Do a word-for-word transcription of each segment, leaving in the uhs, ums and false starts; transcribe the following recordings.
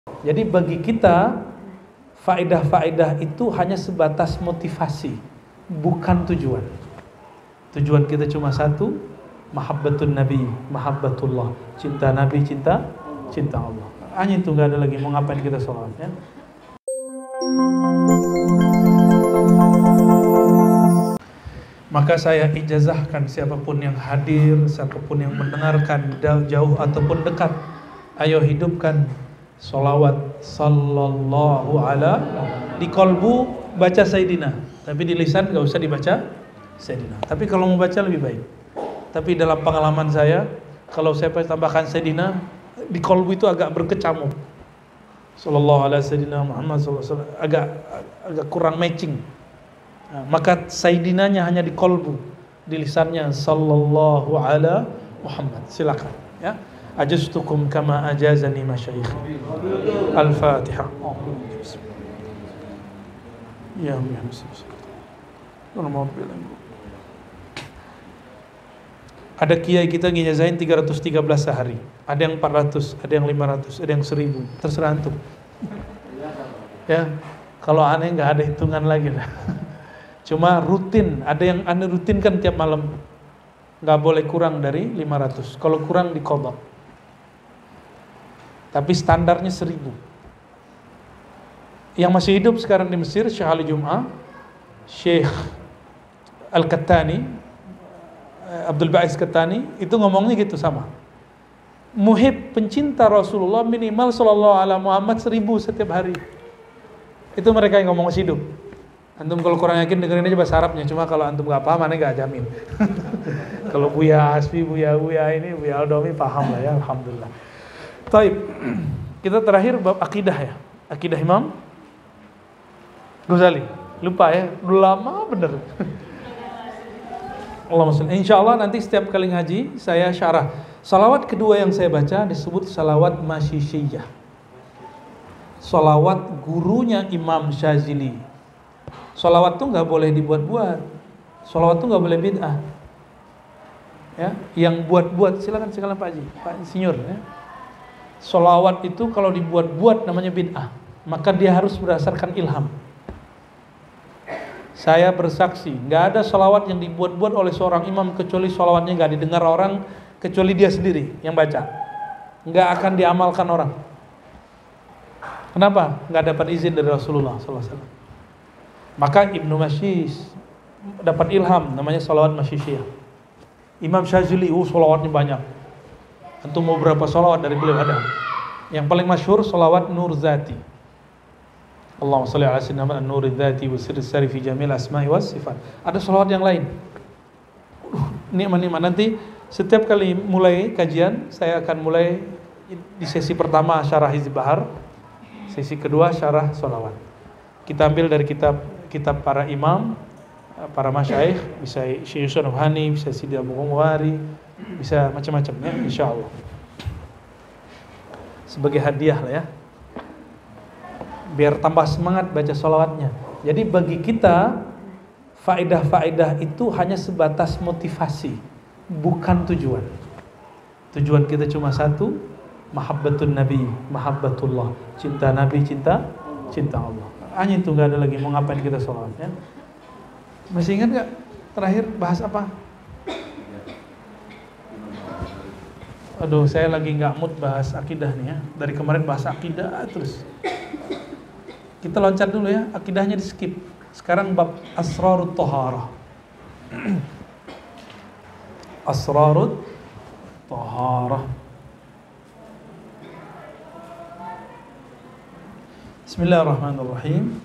Jadi bagi kita faedah-faedah itu hanya sebatas motivasi, bukan tujuan. Tujuan kita cuma satu, mahabbatun Nabi, mahabbatullah, cinta Nabi, cinta cinta Allah. Hanya itu, nggak ada lagi. Mau ngapain kita sholat ya? Maka saya ijazahkan siapapun yang hadir, siapapun yang mendengarkan jauh ataupun dekat, ayo hidupkan sholawat sallallahu ala di kolbu baca Sayyidina, tapi di lisan gak usah dibaca Sayyidina. Tapi kalau mau baca lebih baik. Tapi dalam pengalaman saya, kalau saya tambahkan Sayyidina, di kolbu itu agak berkecamuk. Sallallahu ala Sayyidina Muhammad sallallahu alaihi wasallam agak agak kurang matching. Nah, maka Sayyidinanya hanya di kolbu, di lisannya sallallahu ala Muhammad. Silakan ya. Ajaztukum kama ajazani masyayikh. Al-Fatihah. Ya Allah. Ada kiai kita ngijazahin tiga ratus tiga belas sehari. Ada yang empat ratus, ada yang lima ratus, ada yang seribu. Terserah antum. Ya, kalau aneh nggak ada hitungan lagi lah. Cuma rutin, ada yang aneh rutinkan tiap malam. Nggak boleh kurang dari lima ratus. Kalau kurang diqadha. Tapi standarnya seribu. Yang masih hidup sekarang di Mesir, Syekh Ali Jum'ah, Syekh Al-Kattani, Abdul Ba'is Kattani, itu ngomongnya gitu sama. Muhib, pencinta Rasulullah minimal sallallahu ala Muhammad seribu setiap hari. Itu mereka yang ngomong masih hidup. Antum kalau kurang yakin dengerin aja bahasa Arabnya. Cuma kalau antum gak paham, aneh gak jamin. Kalau Buya Hasbi, Buya Buya ini, Buya Aldomi paham lah ya, alhamdulillah. Taib, kita terakhir bab akidah ya. Akidah Imam Ghazali. Lupa ya, udah lama bener. Allahumma shalli. Insyaallah nanti setiap kali ngaji saya syarah. Salawat kedua yang saya baca disebut salawat Masyishiyah. Salawat gurunya Imam Syazili. Salawat tuh nggak boleh dibuat-buat. Salawat tuh nggak boleh bid'ah. Ya, yang buat-buat silakan silakan Pak Haji, Pak Insinyur ya. Salawat itu kalau dibuat-buat namanya bid'ah. Maka dia harus berdasarkan ilham. Saya bersaksi, nggak ada salawat yang dibuat-buat oleh seorang imam kecuali salawatnya nggak didengar orang kecuali dia sendiri yang baca. Nggak akan diamalkan orang. Kenapa? Nggak dapat izin dari Rasulullah sallallahu alaihi wasallam. Maka Ibnu Masyis dapat ilham, namanya salawat Masyishiyah. Imam Syazili, uh salawatnya banyak. Antum mau berapa salawat dari beliau ada. Yang paling masyhur salawat Nur Zati. Allahumma shalli ala sayyidina Muhammad an-nur dzati wa sirri sari fi jamil asma'i was sifat. Ada salawat yang lain. Uh, nikmat-nikmat. Nanti setiap kali mulai kajian saya akan mulai di sesi pertama syarah Hizb Bahar, sesi kedua syarah salawat. Kita ambil dari kitab kitab para imam, para masyayikh, bisa Syekh Yusuf Nabhani, bisa Sidi Abu Mughari, bisa macam-macam ya, insyaallah. Sebagai hadiah lah ya. Biar tambah semangat baca sholawatnya. Jadi bagi kita faedah-faedah itu hanya sebatas motivasi, bukan tujuan. Tujuan kita cuma satu, mahabbatun Nabi, mahabbatullah, cinta Nabi, cinta cinta Allah. Hanya itu, nggak ada lagi. Mau ngapain kita sholawat ya? Masih ingat nggak terakhir bahas apa? Aduh, saya lagi nggak mood bahas akidah nih ya. Dari kemarin bahas akidah terus. Kita loncat dulu ya, akidahnya di skip. Sekarang bab Asrarut Taharah. Asrarut Taharah. Bismillahirrahmanirrahim.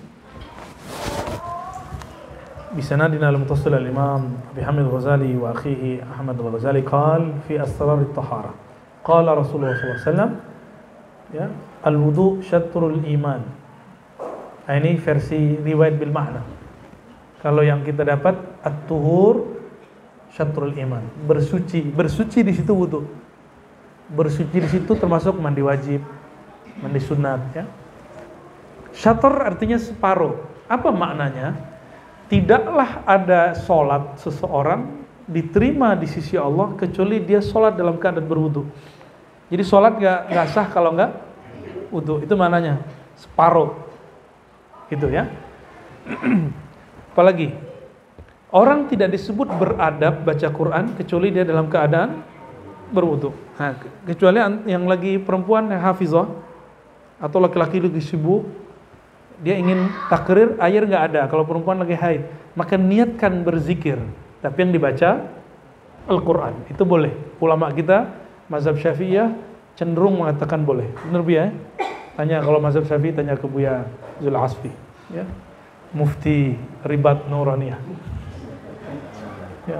بسندنا المتصل الإمام أبي حامد الغزالي وأخيه أحمد الغزالي قال في أسرار الطهارة قال رسول الله صلى الله عليه وسلم ya, الوضوء شطر الإيمان. Ini versi riwayat bil makna. Kalau yang kita dapat at-tuhur syatrul iman, bersuci, bersuci di situ wudu. Bersuci di situ termasuk mandi wajib, mandi sunat ya. Syatr artinya separuh. Apa maknanya? Tidaklah ada sholat seseorang diterima di sisi Allah kecuali dia sholat dalam keadaan berwudu. Jadi sholat gak, gak sah kalau gak wudu. Itu mananya? Separuh. Gitu ya. Apalagi? Orang tidak disebut beradab baca Quran kecuali dia dalam keadaan berwudu. Nah, kecuali yang lagi perempuan yang hafizah atau laki-laki lagi sibuk, dia ingin takrir, air nggak ada. Kalau perempuan lagi haid, maka niatkan berzikir. Tapi yang dibaca Al-Quran itu boleh. Ulama kita mazhab Syafi'iyah cenderung mengatakan boleh. Benar Bu ya? Tanya kalau mazhab Syafi'i, tanya ke Buya Zul Asfi, ya. Mufti Ribat Nuraniyah. Ya.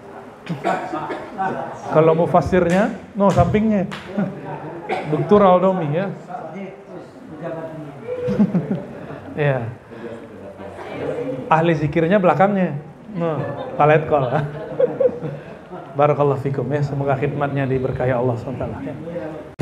Kalau mau fasirnya, no sampingnya. Doktor Aldomi ya. Ya. Ahli zikirnya belakangnya. No, palet kol. Barakallahu fikum ya. Semoga khidmatnya diberkahi Allah subhanahu wa taala ya.